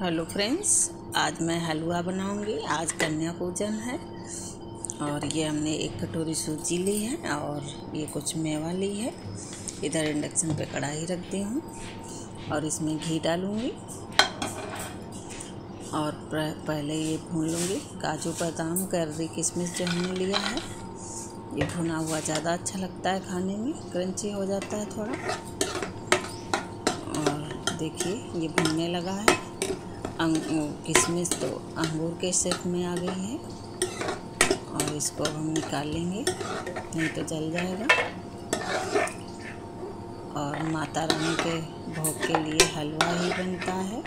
Hello friends, आज मैं हलवा बनाऊंगी। आज कन्या पूजन है और ये हमने 1 कटोरी सूजी ली है और ये कुछ मेवा ली है। इधर इंडक्शन पे कढ़ाई रख दी हूँ और इसमें घी डालूंगी और पहले ये भून लूँगी। काजू बादाम कैरी किशमिश जो हमने लिया है, ये भुना हुआ ज़्यादा अच्छा लगता है, खाने में क्रंची हो जाता है थोड़ा। और देखिए ये भुनने लगा है। किशमिश तो अंगूर के शेप में आ गई है और इसको हम निकाल लेंगे, नहीं तो जल जाएगा। और माता रानी के भोग के लिए हलवा ही बनता है,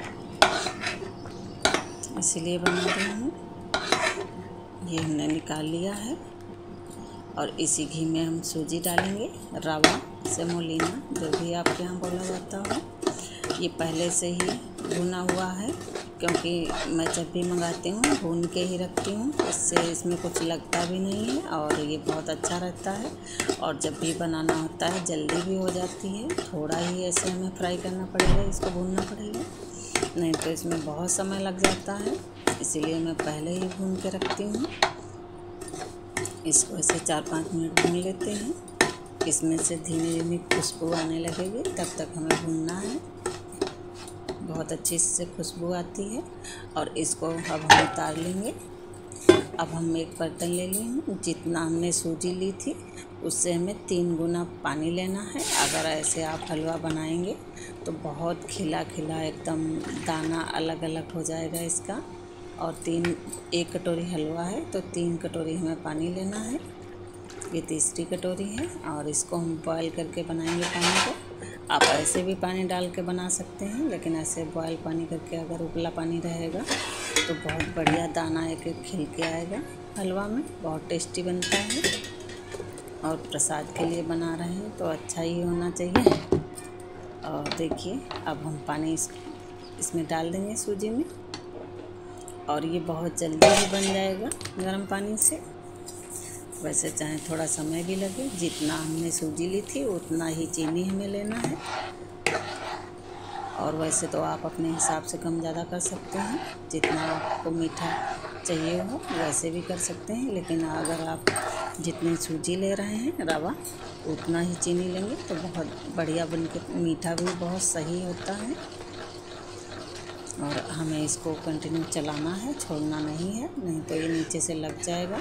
इसलिए बना रही हूँ। ये हमने निकाल लिया है और इसी घी में हम सूजी डालेंगे, रवा सेमोलिना जो भी आपके यहाँ बोला जाता हो। ये पहले से ही भुना हुआ है, क्योंकि मैं जब भी मंगाती हूँ भून के ही रखती हूँ, इससे इसमें कुछ लगता भी नहीं है और ये बहुत अच्छा रहता है। और जब भी बनाना होता है जल्दी भी हो जाती है। थोड़ा ही ऐसे हमें फ्राई करना पड़ेगा, इसको भूनना पड़ेगा, नहीं तो इसमें बहुत समय लग जाता है, इसीलिए मैं पहले ही भून के रखती हूँ। इसको ऐसे 4-5 मिनट भून लेते हैं। इसमें से धीमे धीमे खुशबू आने लगेगी, तब तक हमें भूनना है। बहुत अच्छी इससे खुशबू आती है और इसको अब हम उतार लेंगे। अब हम एक बर्तन ले लिए हूँ, जितना हमने सूजी ली थी उससे हमें 3 गुना पानी लेना है। अगर ऐसे आप हलवा बनाएंगे तो बहुत खिला खिला एकदम दाना अलग अलग हो जाएगा इसका। और 1 कटोरी हलवा है तो 3 कटोरी हमें पानी लेना है। ये तीसरी कटोरी है और इसको हम बॉयल करके बनाएंगे पानी को। आप ऐसे भी पानी डाल के बना सकते हैं, लेकिन ऐसे बॉयल पानी करके अगर उबला पानी रहेगा तो बहुत बढ़िया दाना एक खिल के आएगा हलवा में, बहुत टेस्टी बनता है। और प्रसाद के लिए बना रहे हैं तो अच्छा ही होना चाहिए। और देखिए अब हम पानी इसमें डाल देंगे सूजी में और ये बहुत जल्दी ही बन जाएगा गर्म पानी से। वैसे चाहे थोड़ा समय भी लगे, जितना हमने सूजी ली थी उतना ही चीनी हमें लेना है। और वैसे तो आप अपने हिसाब से कम ज़्यादा कर सकते हैं, जितना आपको मीठा चाहिए हो वैसे भी कर सकते हैं। लेकिन अगर आप जितनी सूजी ले रहे हैं रवा, उतना ही चीनी लेंगे तो बहुत बढ़िया बन के मीठा भी बहुत सही होता है। और हमें इसको कंटिन्यू चलाना है, छोड़ना नहीं है, नहीं तो ये नीचे से लग जाएगा,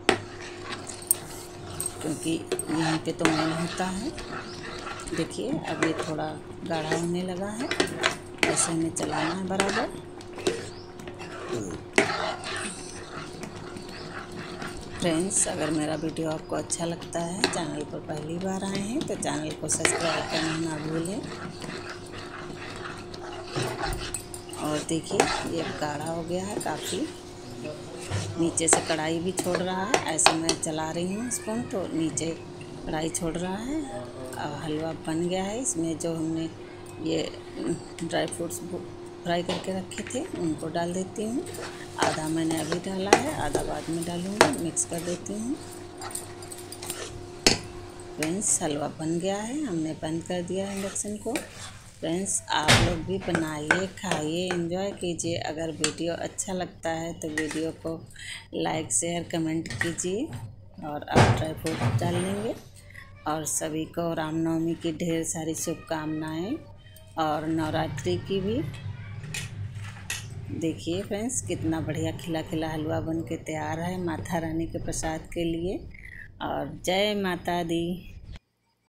क्योंकि यहीं पे तो मेन होता है। देखिए अब ये थोड़ा गाढ़ा होने लगा है, ऐसे हमें चलाना है बराबर। फ्रेंड्स, अगर मेरा वीडियो आपको अच्छा लगता है, चैनल पर पहली बार आए हैं तो चैनल को सब्सक्राइब करना ना भूलें। और देखिए ये गाढ़ा हो गया है काफ़ी, नीचे से कढ़ाई भी छोड़ रहा है। ऐसे मैं चला रही हूँ स्पून तो नीचे कढ़ाई छोड़ रहा है। अब हलवा बन गया है। इसमें जो हमने ये ड्राई फ्रूट्स फ्राई करके रखे थे उनको डाल देती हूँ। आधा मैंने अभी डाला है, आधा बाद में डालूँगी। मिक्स कर देती हूँ। फ्रेंड्स, हलवा बन गया है, हमने बंद कर दिया है इंडक्शन को। फ्रेंड्स, आप लोग भी बनाइए, खाइए, एंजॉय कीजिए। अगर वीडियो अच्छा लगता है तो वीडियो को लाइक शेयर कमेंट कीजिए और आप ड्राई फ्रूट डाल लेंगे। और सभी को रामनवमी की ढेर सारी शुभकामनाएं और नवरात्रि की भी। देखिए फ्रेंड्स, कितना बढ़िया खिला खिला हलवा बन के तैयार है माता रानी के प्रसाद के लिए। और जय माता दी।